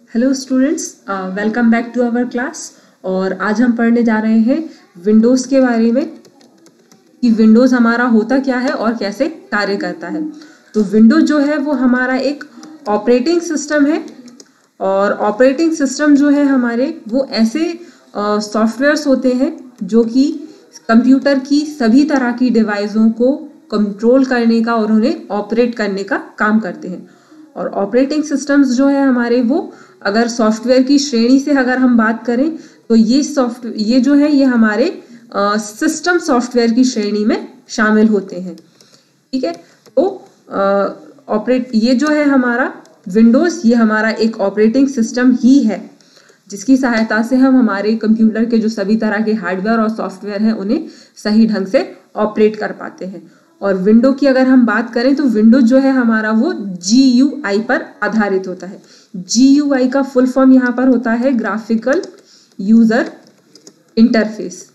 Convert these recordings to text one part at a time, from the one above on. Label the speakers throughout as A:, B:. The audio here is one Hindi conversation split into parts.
A: Hello students, welcome back to our class. और आज हम पढ़ने जा रहे हैं विंडोज़ के बारे में कि विंडोज़ हमारा होता क्या है और कैसे कार्य करता है। तो विंडोज़ जो है वो हमारा एक ऑपरेटिंग सिस्टम है और ऑपरेटिंग सिस्टम जो है हमारे वो ऐसे सॉफ्टवेयर्स होते हैं जो कि कंप्यूटर की सभी तरह की डिवाइसों को कंट्रोल करने का और उन्हें ऑपरेट करने का काम करते हैं। और ऑपरेटिंग सिस्टम्स जो है हमारे वो अगर सॉफ्टवेयर की श्रेणी से अगर हम बात करें तो ये जो है ये हमारे सिस्टम सॉफ्टवेयर की श्रेणी में शामिल होते हैं। ठीक है, तो ये जो है हमारा विंडोज़, ये हमारा एक ऑपरेटिंग सिस्टम ही है जिसकी सहायता से हम हमारे कंप्यूटर के जो सभी तरह के हार्डवेयर और सॉफ्टवेयर हैं उन्हें सही ढंग से ऑपरेट कर पाते हैं। और विंडो की अगर हम बात करें तो विंडो जो है हमारा वो GUI पर आधारित होता है। GUI का फुल फॉर्म यहाँ पर होता है ग्राफिकल यूजर इंटरफेस।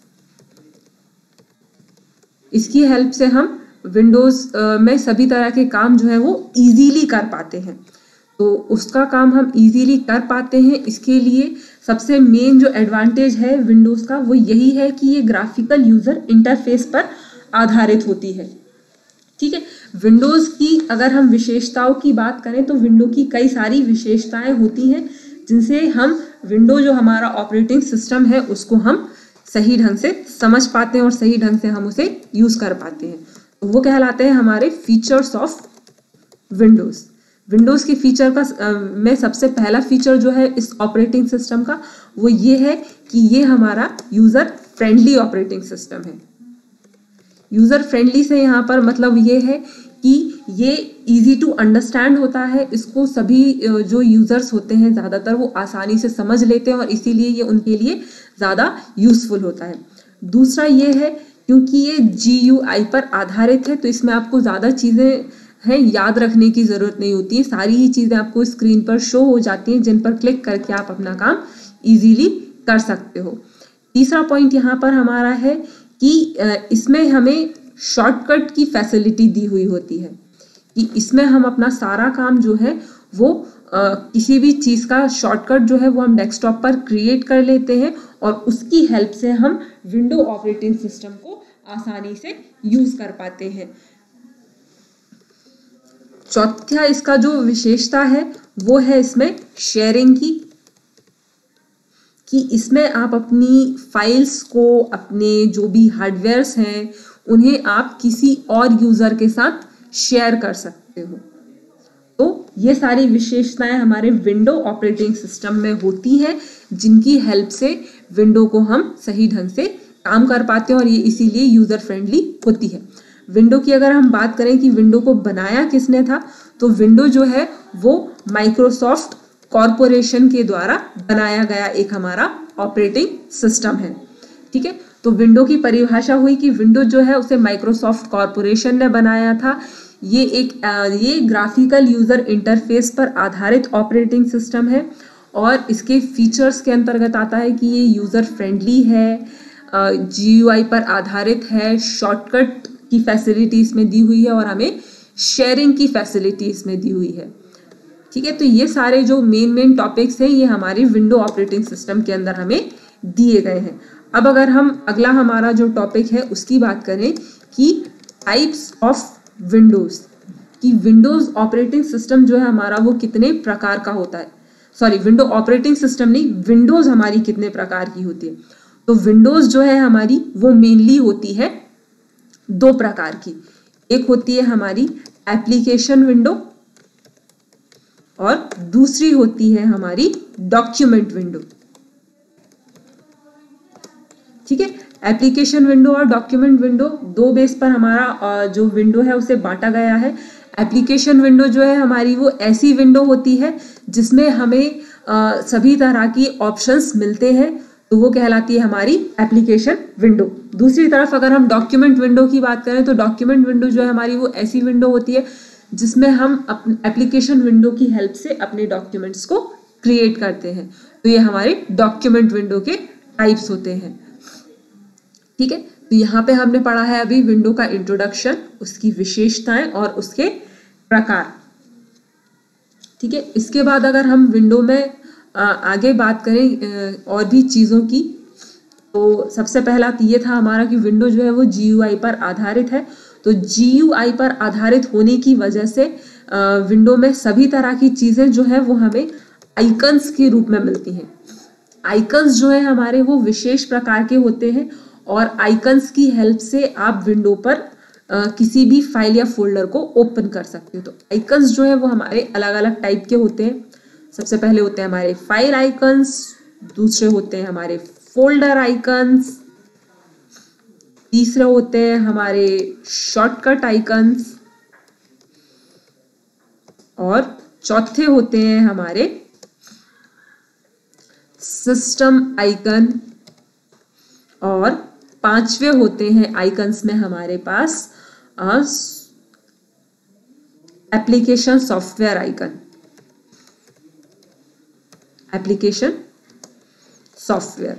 A: इसकी हेल्प से हम विंडोज में सभी तरह के काम जो है वो इजीली कर पाते हैं। तो उसका काम हम इजीली कर पाते हैं। इसके लिए सबसे मेन जो एडवांटेज है विंडोज का वो यही है कि ये ग्राफिकल यूजर इंटरफेस पर आधारित होती है। ठीक है, विंडोज की अगर हम विशेषताओं की बात करें तो विंडो की कई सारी विशेषताएं होती हैं जिनसे हम विंडो जो हमारा ऑपरेटिंग सिस्टम है उसको हम सही ढंग से समझ पाते हैं और सही ढंग से हम उसे यूज कर पाते हैं। तो वो कहलाते हैं हमारे फीचर्स ऑफ विंडोज। विंडोज के फीचर का में सबसे पहला फीचर जो है इस ऑपरेटिंग सिस्टम का वो ये है कि ये हमारा यूजर फ्रेंडली ऑपरेटिंग सिस्टम है। यूजर फ्रेंडली से यहाँ पर मतलब ये है कि ये इजी टू अंडरस्टैंड होता है। इसको सभी जो यूजर्स होते हैं ज़्यादातर वो आसानी से समझ लेते हैं और इसीलिए ये उनके लिए ज़्यादा यूजफुल होता है। दूसरा ये है क्योंकि ये GUI पर आधारित है तो इसमें आपको ज़्यादा चीज़ें हैं याद रखने की ज़रूरत नहीं होती है। सारी ही चीज़ें आपको स्क्रीन पर शो हो जाती हैं जिन पर क्लिक करके आप अपना काम ईजीली कर सकते हो। तीसरा पॉइंट यहाँ पर हमारा है कि इसमें हमें शॉर्टकट की फैसिलिटी दी हुई होती है कि इसमें हम अपना सारा काम जो है वो किसी भी चीज़ का शॉर्टकट जो है वो हम डेस्कटॉप पर क्रिएट कर लेते हैं और उसकी हेल्प से हम विंडो ऑपरेटिंग सिस्टम को आसानी से यूज कर पाते हैं। चौथा इसका जो विशेषता है वो है इसमें शेयरिंग की, कि इसमें आप अपनी फाइल्स को, अपने जो भी हार्डवेयर्स हैं उन्हें आप किसी और यूजर के साथ शेयर कर सकते हो। तो ये सारी विशेषताएं हमारे विंडो ऑपरेटिंग सिस्टम में होती हैं जिनकी हेल्प से विंडो को हम सही ढंग से काम कर पाते हैं और ये इसीलिए यूजर फ्रेंडली होती है। विंडो की अगर हम बात करें कि विंडो को बनाया किसने था तो विंडो जो है वो माइक्रोसॉफ्ट कॉरपोरेशन के द्वारा बनाया गया एक हमारा ऑपरेटिंग सिस्टम है। ठीक है, तो विंडो की परिभाषा हुई कि विंडो जो है उसे माइक्रोसॉफ्ट कॉरपोरेशन ने बनाया था। ये ग्राफिकल यूजर इंटरफेस पर आधारित ऑपरेटिंग सिस्टम है और इसके फीचर्स के अंतर्गत आता है कि ये यूजर फ्रेंडली है, GUI पर आधारित है, शॉर्टकट की फैसिलिटी इसमें दी हुई है और हमें शेयरिंग की फैसिलिटी इसमें दी हुई है। ठीक है, तो ये सारे जो मेन टॉपिक्स हैं ये हमारी विंडो ऑपरेटिंग सिस्टम के अंदर हमें दिए गए हैं। अब अगर हम अगला हमारा जो टॉपिक है उसकी बात करें कि टाइप्स ऑफ विंडोज, कि विंडोज ऑपरेटिंग सिस्टम जो है हमारा वो कितने प्रकार का होता है। सॉरी, विंडो ऑपरेटिंग सिस्टम नहीं, विंडोज हमारी कितने प्रकार की होती है। तो विंडोज जो है हमारी वो मेनली होती है दो प्रकार की। एक होती है हमारी एप्लीकेशन विंडो और दूसरी होती है हमारी डॉक्यूमेंट विंडो। ठीक है, एप्लीकेशन विंडो और डॉक्यूमेंट विंडो दो बेस पर हमारा जो विंडो है उसे बांटा गया है। एप्लीकेशन विंडो जो है हमारी वो ऐसी विंडो होती है जिसमें हमें सभी तरह की ऑप्शंस मिलते हैं तो वो कहलाती है हमारी एप्लीकेशन विंडो। दूसरी तरफ अगर हम डॉक्यूमेंट विंडो की बात करें तो डॉक्यूमेंट विंडो जो है हमारी वो ऐसी विंडो होती है जिसमें हम एप्लीकेशन विंडो की हेल्प से अपने डॉक्यूमेंट्स को क्रिएट करते हैं। तो ये हमारे डॉक्यूमेंट विंडो के टाइप्स होते हैं। ठीक है, तो यहाँ पे हमने पढ़ा है अभी विंडो का इंट्रोडक्शन, उसकी विशेषताएं और उसके प्रकार। ठीक है, इसके बाद अगर हम विंडो में आगे बात करें और भी चीज़ों की, तो सबसे पहला तो ये था हमारा कि विंडो जो है वो GUI पर आधारित है। तो GUI पर आधारित होने की वजह से विंडो में सभी तरह की चीज़ें जो है वो हमें आइकन्स के रूप में मिलती हैं। आइकन्स जो है हमारे वो विशेष प्रकार के होते हैं और आइकन्स की हेल्प से आप विंडो पर किसी भी फाइल या फोल्डर को ओपन कर सकते हो। तो आइकन्स जो है वो हमारे अलग अलग टाइप के होते हैं। सबसे पहले होते हैं हमारे फाइल आइकन्स, दूसरे होते हैं हमारे फोल्डर आइकन्स, तीसरे होते हैं हमारे शॉर्टकट आइकन्स और चौथे होते हैं हमारे सिस्टम आइकन और पांचवे होते हैं आइकन्स में हमारे पास application software icon, application software.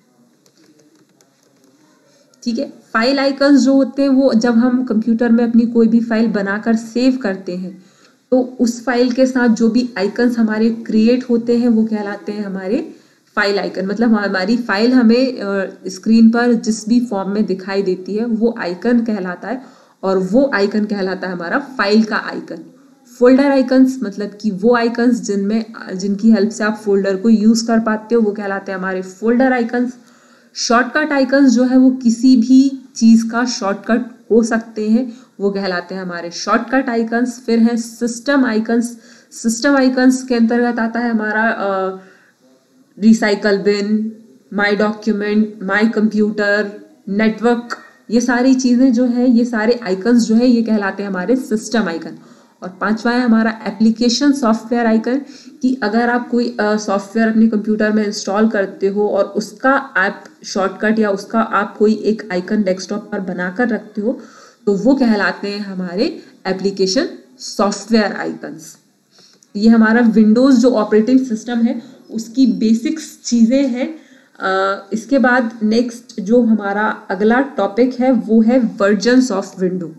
A: ठीक है, फाइल आइकन्स जो होते हैं वो जब हम कंप्यूटर में अपनी कोई भी फाइल बनाकर सेव करते हैं तो उस फाइल के साथ जो भी आइकन्स हमारे क्रिएट होते हैं वो कहलाते हैं हमारे फाइल आइकन। मतलब हमारी फाइल हमें स्क्रीन पर जिस भी फॉर्म में दिखाई देती है वो आइकन कहलाता है और वो आइकन कहलाता है हमारा फाइल का आइकन। फोल्डर आइकन्स मतलब कि वो आइकन्स जिनकी हेल्प से आप फोल्डर को यूज कर पाते हो वो कहलाते हैं हमारे फोल्डर आइकन्स। शॉर्टकट आइकन्स जो है वो किसी भी चीज का शॉर्टकट हो सकते हैं, वो कहलाते हैं हमारे शॉर्टकट आइकन्स। फिर है सिस्टम आइकन्स। सिस्टम आइकन्स के अंतर्गत आता है हमारा recycle bin, my document, my computer, network, ये सारी चीजें जो है, ये सारे आइकन्स जो है ये कहलाते हैं हमारे सिस्टम आइकन। और पांचवा है हमारा एप्लीकेशन सॉफ्टवेयर आइकन, कि अगर आप कोई सॉफ्टवेयर अपने कंप्यूटर में इंस्टॉल करते हो और उसका ऐप शॉर्टकट या उसका आप कोई एक आइकन डेस्कटॉप पर बनाकर रखते हो तो वो कहलाते हैं हमारे एप्लीकेशन सॉफ्टवेयर आइकन्स। ये हमारा विंडोज जो ऑपरेटिंग सिस्टम है उसकी बेसिक्स चीजें हैं। इसके बाद नेक्स्ट जो हमारा अगला टॉपिक है वो है वर्जन्स ऑफ विंडो।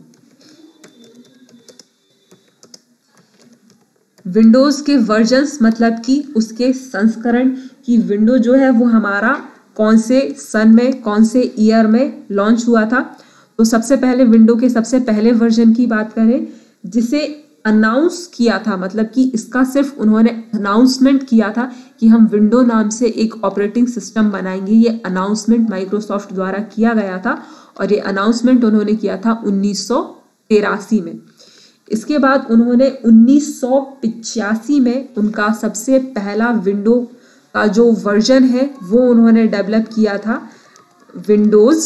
A: विंडोज के वर्जन्स मतलब कि उसके संस्करण, की विंडो जो है वो हमारा कौन से सन में, कौन से ईयर में लॉन्च हुआ था। तो सबसे पहले विंडो के सबसे पहले वर्जन की बात करें जिसे अनाउंस किया था, मतलब कि इसका सिर्फ उन्होंने अनाउंसमेंट किया था कि हम विंडो नाम से एक ऑपरेटिंग सिस्टम बनाएंगे। ये अनाउंसमेंट माइक्रोसॉफ्ट द्वारा किया गया था और ये अनाउंसमेंट उन्होंने किया था 1983 में। इसके बाद उन्होंने 1985 में उनका सबसे पहला विंडो का जो वर्जन है वो उन्होंने डेवलप किया था विंडोज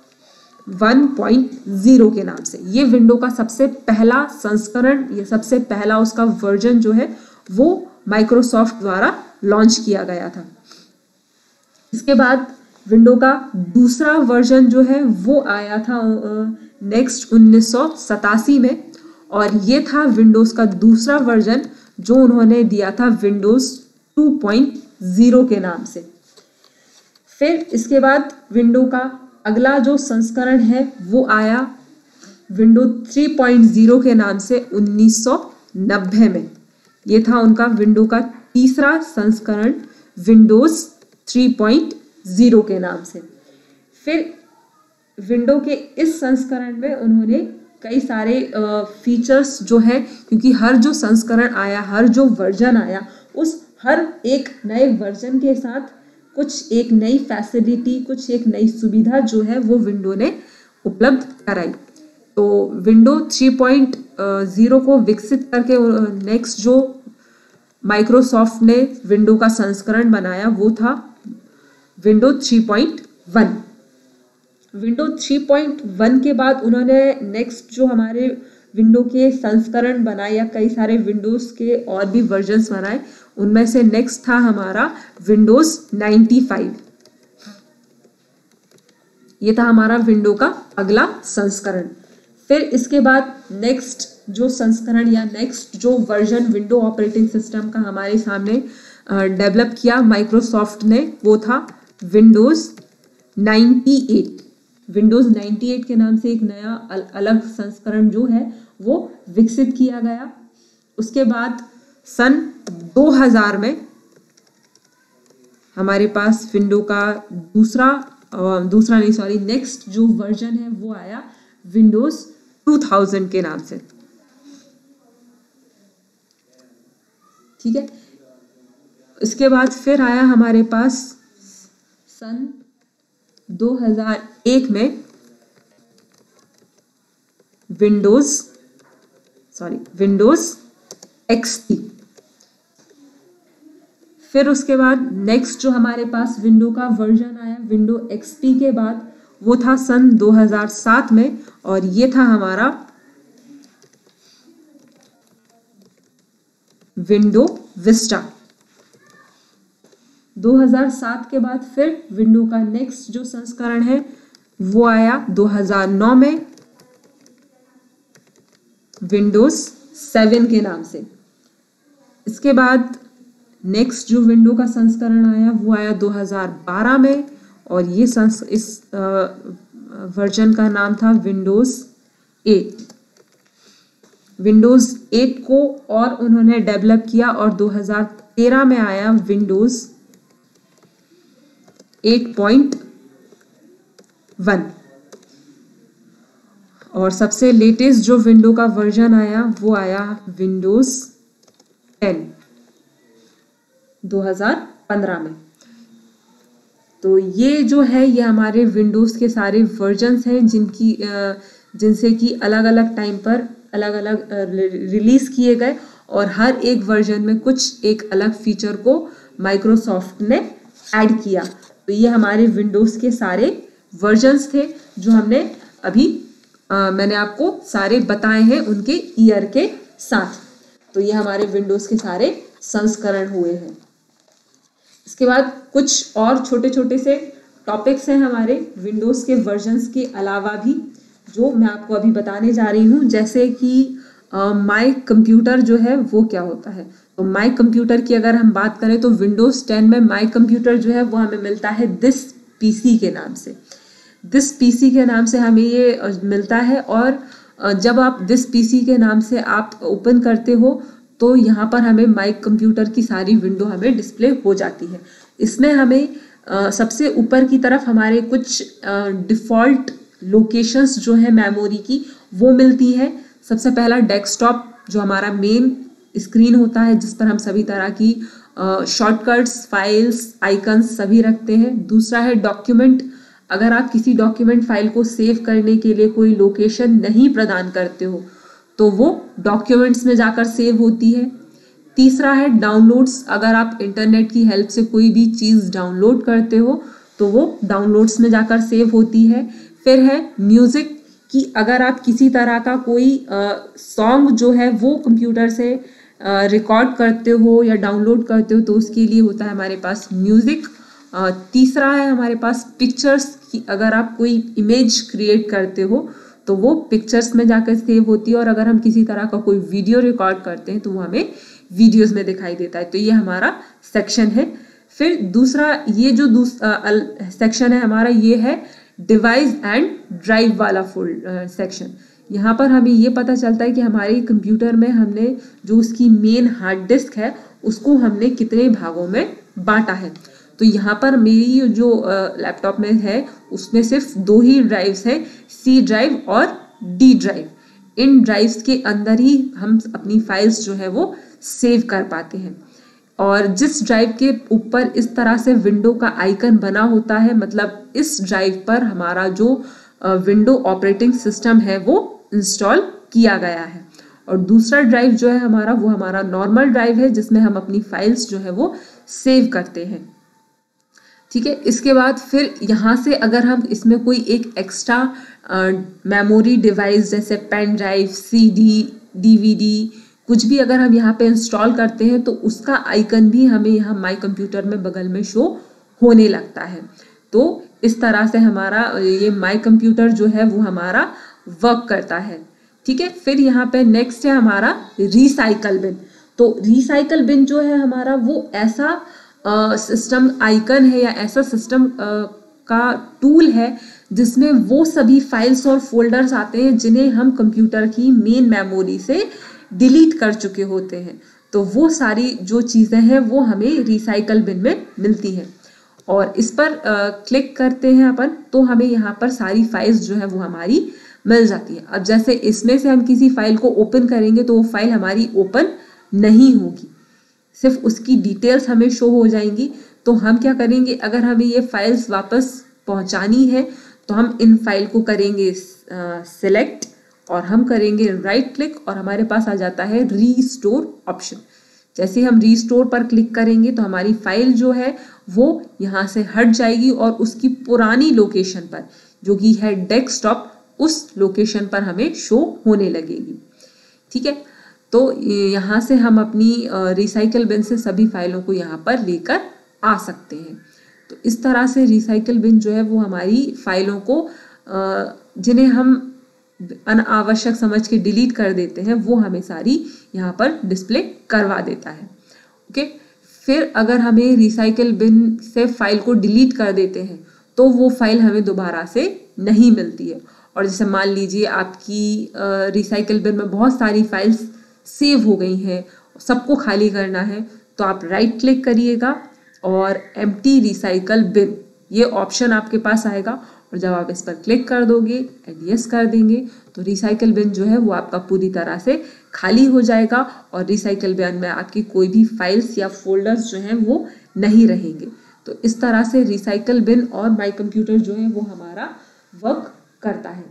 A: 1.0 के नाम से। ये विंडो का सबसे पहला संस्करण, ये सबसे पहला उसका वर्जन जो है वो माइक्रोसॉफ्ट द्वारा लॉन्च किया गया था। इसके बाद विंडो का दूसरा वर्जन जो है वो आया था नेक्स्ट 1987 में और ये था विंडोज का दूसरा वर्जन जो उन्होंने दिया था विंडोज 2.0 के नाम से। फिर इसके बाद विंडो का अगला जो संस्करण है वो आया विंडो 3.0 के नाम से 1990 में। ये था उनका विंडो का तीसरा संस्करण विंडोज 3.0 के नाम से। फिर विंडो के इस संस्करण में उन्होंने कई सारे फीचर्स जो है, क्योंकि हर जो संस्करण आया, हर जो वर्जन आया, उस हर एक नए वर्जन के साथ कुछ एक नई फैसिलिटी, कुछ एक नई सुविधा जो है वो विंडो ने उपलब्ध कराई। तो विंडो 3.0 को विकसित करके नेक्स्ट जो माइक्रोसॉफ्ट ने विंडो का संस्करण बनाया वो था विंडो 3.1। विंडो 3.1 के बाद उन्होंने नेक्स्ट जो हमारे विंडो के संस्करण बनाए या कई सारे विंडोज के और भी वर्जन्स बनाए, उनमें से नेक्स्ट था हमारा विंडोज 95। ये था हमारा विंडो का अगला संस्करण। फिर इसके बाद नेक्स्ट जो संस्करण या नेक्स्ट जो वर्जन विंडो ऑपरेटिंग सिस्टम का हमारे सामने डेवलप किया माइक्रोसॉफ्ट ने वो था विंडोज 98। विंडोज 98 के नाम से एक नया अलग संस्करण जो है वो विकसित किया गया। उसके बाद सन 2000 में हमारे पास विंडो का नेक्स्ट जो वर्जन है वो आया विंडोज 2000 के नाम से। ठीक है, इसके बाद फिर आया हमारे पास सन 2001 में विंडोज XP। फिर उसके बाद नेक्स्ट जो हमारे पास विंडो का वर्जन आया विंडो XP के बाद वो था सन 2007 में, और ये था हमारा विंडो विस्टा। 2007 के बाद फिर विंडो का नेक्स्ट जो संस्करण है वो आया 2009 में विंडोज 7 के नाम से। इसके बाद नेक्स्ट जो विंडो का संस्करण आया वो आया 2012 में, और ये इस वर्जन का नाम था विंडोज 8। विंडोज 8 को और उन्होंने डेवलप किया और 2013 में आया विंडोज 8.1, और सबसे लेटेस्ट जो विंडो का वर्जन आया वो आया विंडोज 10 2015 में। तो ये जो है ये हमारे विंडोज के सारे वर्जन्स हैं जिनसे कि अलग अलग टाइम पर अलग अलग रिलीज किए गए, और हर एक वर्जन में कुछ एक अलग फीचर को माइक्रोसॉफ्ट ने ऐड किया। तो ये हमारे विंडोज के सारे वर्जन्स थे जो हमने अभी मैंने आपको सारे बताए हैं उनके ईयर के साथ। तो ये हमारे विंडोज के सारे संस्करण हुए हैं। इसके बाद कुछ और छोटे छोटे से टॉपिक्स हैं हमारे विंडोज के वर्जन्स के अलावा भी, जो मैं आपको अभी बताने जा रही हूँ। जैसे कि माई कंप्यूटर जो है वो क्या होता है। तो माई कंप्यूटर की अगर हम बात करें तो विंडोज 10 में माई कंप्यूटर जो है वो हमें मिलता है दिस पीसी के नाम से। दिस पीसी के नाम से हमें ये मिलता है, और जब आप दिस पीसी के नाम से आप ओपन करते हो तो यहाँ पर हमें माई कंप्यूटर की सारी विंडो हमें डिस्प्ले हो जाती है। इसमें हमें सबसे ऊपर की तरफ हमारे कुछ डिफ़ॉल्ट लोकेशंस जो है मेमोरी की वो मिलती है। सबसे पहला डेस्कटॉप जो हमारा मेन स्क्रीन होता है जिस पर हम सभी तरह की शॉर्टकट्स, फाइल्स, आइकन्स सभी रखते हैं। दूसरा है डॉक्यूमेंट, अगर आप किसी डॉक्यूमेंट फाइल को सेव करने के लिए कोई लोकेशन नहीं प्रदान करते हो तो वो डॉक्यूमेंट्स में जाकर सेव होती है। तीसरा है डाउनलोड्स, अगर आप इंटरनेट की हेल्प से कोई भी चीज़ डाउनलोड करते हो तो वो डाउनलोड्स में जाकर सेव होती है। फिर है म्यूज़िक, कि अगर आप किसी तरह का कोई सॉन्ग जो है वो कंप्यूटर से रिकॉर्ड करते हो या डाउनलोड करते हो तो उसके लिए होता है हमारे पास म्यूज़िक। तीसरा है हमारे पास पिक्चर्स, कि अगर आप कोई इमेज क्रिएट करते हो तो वो पिक्चर्स में जाकर सेव होती है, और अगर हम किसी तरह का कोई वीडियो रिकॉर्ड करते हैं तो वो हमें वीडियोस में दिखाई देता है। तो ये हमारा सेक्शन है। फिर दूसरा ये जो सेक्शन है हमारा ये है डिवाइस एंड ड्राइव वाला सेक्शन। यहाँ पर हमें ये पता चलता है कि हमारे कंप्यूटर में हमने जो उसकी मेन हार्ड डिस्क है उसको हमने कितने भागों में बांटा है। तो यहाँ पर मेरी जो लैपटॉप में है उसमें सिर्फ 2 ही ड्राइव्स हैं, C ड्राइव और D ड्राइव। इन ड्राइव्स के अंदर ही हम अपनी फाइल्स जो है वो सेव कर पाते हैं। और जिस ड्राइव के ऊपर इस तरह से विंडो का आइकन बना होता है, मतलब इस ड्राइव पर हमारा जो विंडो ऑपरेटिंग सिस्टम है वो इंस्टॉल किया गया है। और दूसरा ड्राइव जो है हमारा वो हमारा नॉर्मल ड्राइव है जिसमें हम अपनी फाइल्स जो है वो सेव करते हैं। ठीक है, इसके बाद फिर यहाँ से अगर हम इसमें कोई एक एक्स्ट्रा मेमोरी डिवाइस जैसे पेन ड्राइव, CD, DVD कुछ भी अगर हम यहाँ पे इंस्टॉल करते हैं तो उसका आइकन भी हमें यहाँ माई कंप्यूटर में बगल में शो होने लगता है। तो इस तरह से हमारा ये माई कंप्यूटर जो है वो हमारा वर्क करता है। ठीक है, फिर यहाँ पे नेक्स्ट है हमारा रिसाइकल बिन। तो रिसाइकल बिन जो है हमारा वो ऐसा सिस्टम आइकन है या ऐसा सिस्टम का टूल है जिसमें वो सभी फाइल्स और फोल्डर्स आते हैं जिन्हें हम कंप्यूटर की मेन मेमोरी से डिलीट कर चुके होते हैं। तो वो सारी जो चीज़ें हैं वो हमें रिसाइकल बिन में मिलती हैं। और इस पर क्लिक करते हैं अपन तो हमें यहाँ पर सारी फाइल्स जो है वो हमारी मिल जाती है। अब जैसे इसमें से हम किसी फाइल को ओपन करेंगे तो वो फाइल हमारी ओपन नहीं होगी, सिर्फ उसकी डिटेल्स हमें शो हो जाएंगी। तो हम क्या करेंगे, अगर हमें ये फाइल्स वापस पहुंचानी है तो हम इन फाइल को करेंगे सिलेक्ट और हम करेंगे राइट क्लिक और हमारे पास आ जाता है रीस्टोर ऑप्शन। जैसे हम रीस्टोर पर क्लिक करेंगे तो हमारी फाइल जो है वो यहाँ से हट जाएगी और उसकी पुरानी लोकेशन पर जो कि है डेस्कटॉप, उस लोकेशन पर हमें शो होने लगेगी। ठीक है, तो यहाँ से हम अपनी रिसाइकल बिन से सभी फाइलों को यहाँ पर लेकर आ सकते हैं। तो इस तरह से रिसाइकल बिन जो है वो हमारी फाइलों को जिन्हें हम अनावश्यक समझ के डिलीट कर देते हैं वो हमें सारी यहाँ पर डिस्प्ले करवा देता है। ओके, फिर अगर हमें रिसाइकल बिन से फाइल को डिलीट कर देते हैं तो वो फाइल हमें दोबारा से नहीं मिलती है। और जैसे मान लीजिए आपकी रिसाइकल बिन में बहुत सारी फाइल्स सेव हो गई हैं, सबको खाली करना है, तो आप राइट क्लिक करिएगा और एम्प्टी रिसाइकल बिन ये ऑप्शन आपके पास आएगा और जब आप इस पर क्लिक कर दोगे एंड यस कर देंगे तो रिसाइकल बिन जो है वो आपका पूरी तरह से खाली हो जाएगा और रिसाइकल बिन में आपकी कोई भी फाइल्स या फोल्डर्स जो हैं वो नहीं रहेंगे। तो इस तरह से रिसाइकल बिन और माई कंप्यूटर जो है वो हमारा वर्क करता है।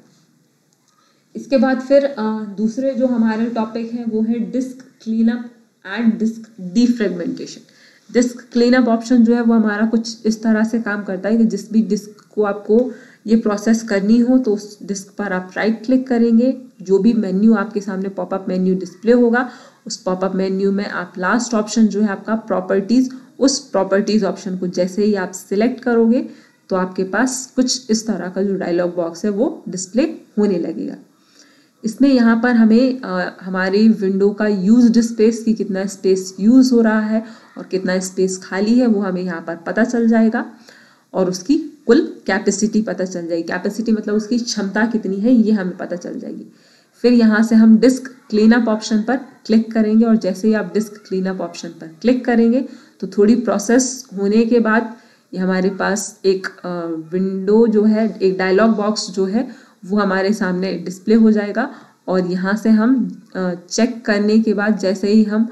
A: इसके बाद फिर दूसरे जो हमारे टॉपिक हैं वो है disk cleanup and disk defragmentation. Disk cleanup option जो है वो हमारा कुछ इस तरह से काम करता है कि जिस भी डिस्क को आपको ये प्रोसेस करनी हो तो उस डिस्क पर आप राइट क्लिक करेंगे, जो भी मेन्यू आपके सामने पॉपअप मेन्यू डिस्प्ले होगा उस पॉपअप मेन्यू में आप लास्ट ऑप्शन जो है आपका प्रॉपर्टीज, उस प्रॉपर्टीज ऑप्शन को जैसे ही आप सिलेक्ट करोगे तो आपके पास कुछ इस तरह का जो डायलॉग बॉक्स है वो डिस्प्ले होने लगेगा। इसमें यहाँ पर हमें हमारी विंडो का यूज्ड स्पेस की कितना स्पेस यूज हो रहा है और कितना स्पेस खाली है वो हमें यहाँ पर पता चल जाएगा और उसकी कुल कैपेसिटी पता चल जाएगी। कैपेसिटी मतलब उसकी क्षमता कितनी है ये हमें पता चल जाएगी। फिर यहाँ से हम डिस्क क्लीनअप ऑप्शन पर क्लिक करेंगे और जैसे ही आप डिस्क क्लीनअप ऑप्शन पर क्लिक करेंगे तो थोड़ी प्रोसेस होने के बाद ये हमारे पास एक विंडो जो है, एक डायलॉग बॉक्स जो है वो हमारे सामने डिस्प्ले हो जाएगा और यहाँ से हम चेक करने के बाद जैसे ही हम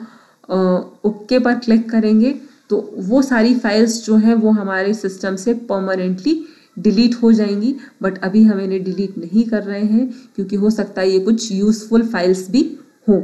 A: ओके पर क्लिक करेंगे तो वो सारी फाइल्स जो हैं वो हमारे सिस्टम से परमानेंटली डिलीट हो जाएंगी। बट अभी हम इन्हें डिलीट नहीं कर रहे हैं क्योंकि हो सकता है ये कुछ यूजफुल फाइल्स भी हों।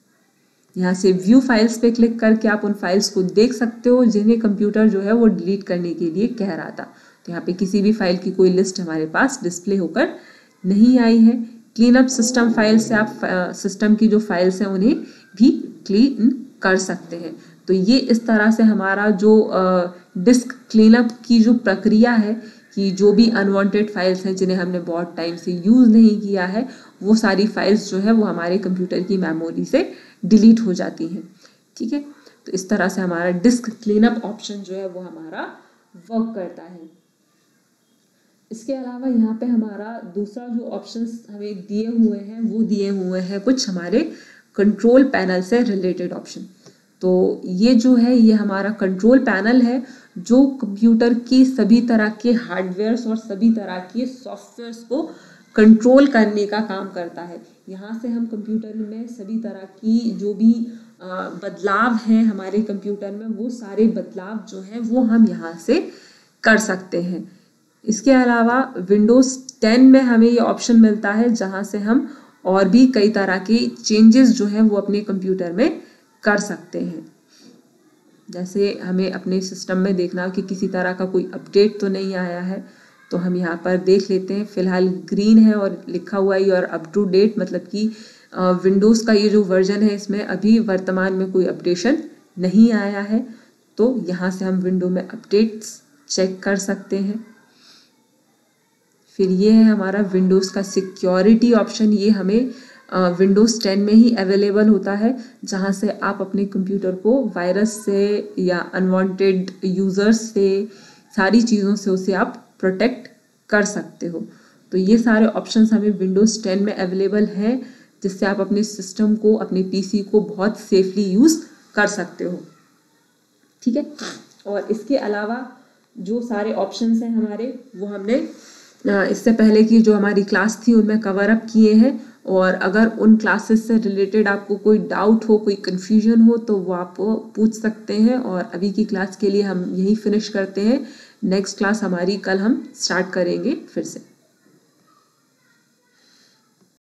A: यहाँ से व्यू फाइल्स पे क्लिक करके आप उन फाइल्स को देख सकते हो जिन्हें कंप्यूटर जो है वो डिलीट करने के लिए कह रहा था। तो यहाँ पे किसी भी फाइल की कोई लिस्ट हमारे पास डिस्प्ले होकर नहीं आई है। क्लीन अप सिस्टम फाइल से आप सिस्टम की जो फाइल्स हैं उन्हें भी क्लीन कर सकते हैं। तो ये इस तरह से हमारा जो डिस्क क्लीनअप की जो प्रक्रिया है कि जो भी अनवांटेड फाइल्स हैं जिन्हें हमने बहुत टाइम से यूज़ नहीं किया है वो सारी फाइल्स जो है वो हमारे कंप्यूटर की मेमोरी से डिलीट हो जाती हैं। ठीक है, तो इस तरह से हमारा डिस्क क्लीनअप ऑप्शन जो है वो हमारा वर्क करता है। इसके अलावा यहाँ पे हमारा दूसरा जो ऑप्शंस हमें दिए हुए हैं वो दिए हुए हैं कुछ हमारे कंट्रोल पैनल से रिलेटेड ऑप्शन। तो ये जो है ये हमारा कंट्रोल पैनल है जो कंप्यूटर की सभी तरह के हार्डवेयर्स और सभी तरह के सॉफ्टवेयर्स को कंट्रोल करने का काम करता है। यहाँ से हम कंप्यूटर में सभी तरह की जो भी बदलाव हैं हमारे कंप्यूटर में वो सारे बदलाव जो हैं वो हम यहाँ से कर सकते हैं। इसके अलावा विंडोज़ 10 में हमें ये ऑप्शन मिलता है जहाँ से हम और भी कई तरह के चेंजेस जो हैं वो अपने कंप्यूटर में कर सकते हैं। जैसे हमें अपने सिस्टम में देखना कि किसी तरह का कोई अपडेट तो नहीं आया है तो हम यहाँ पर देख लेते हैं। फिलहाल ग्रीन है और लिखा हुआ है और अप टू डेट, मतलब कि विंडोज़ का ये जो वर्जन है इसमें अभी वर्तमान में कोई अपडेशन नहीं आया है। तो यहाँ से हम विंडो में अपडेट्स चेक कर सकते हैं। फिर ये है हमारा विंडोज़ का सिक्योरिटी ऑप्शन। ये हमें विंडोज़ 10 में ही अवेलेबल होता है जहाँ से आप अपने कंप्यूटर को वायरस से या अनवांटेड यूज़र्स से सारी चीज़ों से उसे आप प्रोटेक्ट कर सकते हो। तो ये सारे ऑप्शंस हमें विंडोज़ 10 में अवेलेबल हैं जिससे आप अपने सिस्टम को, अपने पीसी को बहुत सेफली यूज़ कर सकते हो। ठीक है, और इसके अलावा जो सारे ऑप्शंस हैं हमारे वो हमने इससे पहले की जो हमारी क्लास थी उनमें कवर अप किए हैं। और अगर उन क्लासेस से रिलेटेड आपको कोई डाउट हो, कोई कन्फ्यूजन हो तो वो आप पूछ सकते हैं। और अभी की क्लास के लिए हम यही फिनिश करते हैं। नेक्स्ट क्लास हमारी कल हम स्टार्ट करेंगे फिर से।